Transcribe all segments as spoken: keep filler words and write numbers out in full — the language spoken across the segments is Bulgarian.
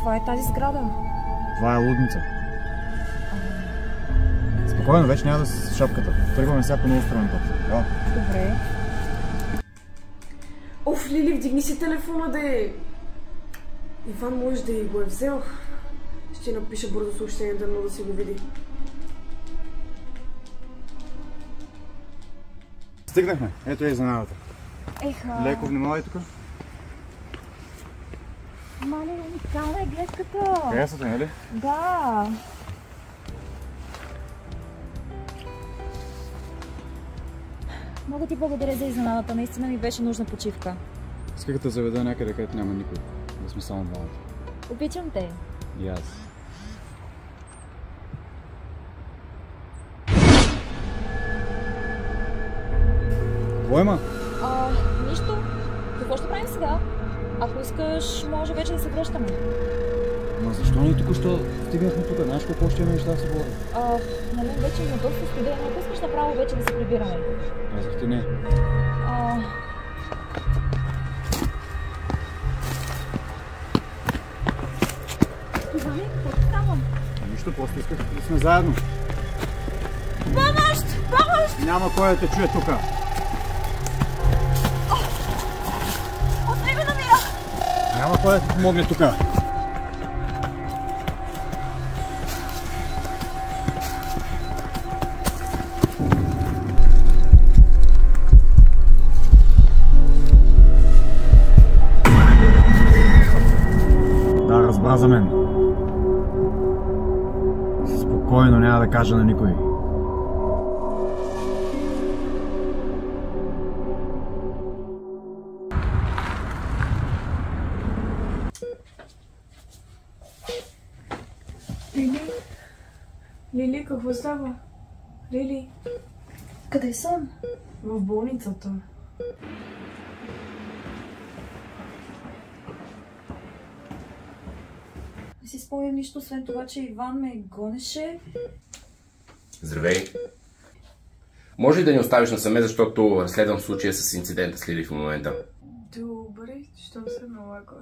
каква е тази сграда? Това е лудница. Спокойно, вече няма да си с шапката. Тръгваме сега по много странен път. Да. Добре. Оф, Лили, вдигни си телефона, да е... Иван може да и го е взел. Ще напиша бързо съобщение, да да си го види. Стигнахме. Ето е изненадата. Еха. Леко внимавай тук. Мале, уникална е гледката. Красата, нали? Да. Много ти благодаря за изненадата. Наистина ми беше нужна почивка. Исках да заведа някъде, където няма никой. Да сме само двамата. Обичам те. И аз. Какво има? А, нищо. Какво ще правим сега? Ако искаш, може вече да се връщаме. Ма защо ни току-що стигнахме тук? Знаеш колко още има неща да се говори? А, на мен вече има доста студено. Ако искаш направо вече да се прибираме. Казах ти не. А... Това ми, какво става? Нищо, просто исках да сме заедно. Помощ! Помощ! Няма кой да те чуе тук. Отне ме намира! Няма кой да ти помогне тук. Да, разбра за мен. Спокойно, няма да кажа на никой. Лили? Лили, какво става? Лили? Къде съм? В болницата. Не си спомням нищо, освен това, че Иван ме гонеше. Здравей. Може ли да ни оставиш насаме, защото разследвам случая с инцидента с Лили в момента? Добре, щом се налага.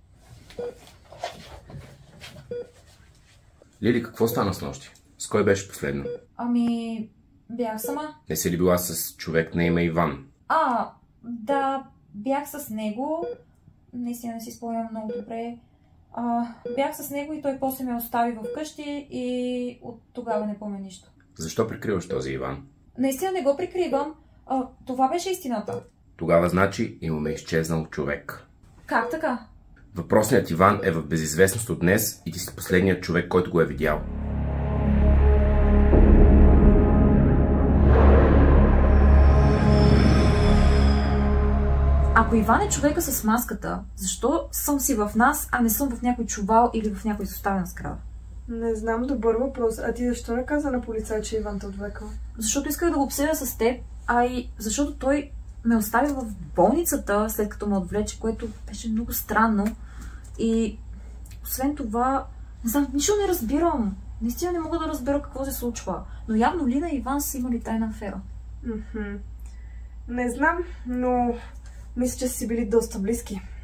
Лили, какво стана с нощи? С кой беше последно? Ами, бях сама. Не си ли била с човек на име Иван? А, да, бях с него. Наистина не си спомням много добре. А, бях с него и той после ме остави вкъщи и от тогава не помня нищо. Защо прикриваш този Иван? Наистина не го прикривам. А, това беше истината. Тогава значи имаме изчезнал човек. Как така? Въпросният Иван е в безизвестност от днес и ти си последният човек, който го е видял. Ако Иван е човека с маската, защо съм си в нас, а не съм в някой чувал или в някой изоставена сграда? Не знам, добър въпрос. А ти защо не каза на полицай, че Иван те отвлекал? Защото исках да го обсъдя с теб, а и защото той ме остави в болницата, след като ме отвлече, което беше много странно. И освен това, не знам, нищо не разбирам. Наистина не мога да разбера какво се случва. Но явно Лина и Иван са имали тайна афера. Мхм. Не знам, но мисля, че са си били доста близки.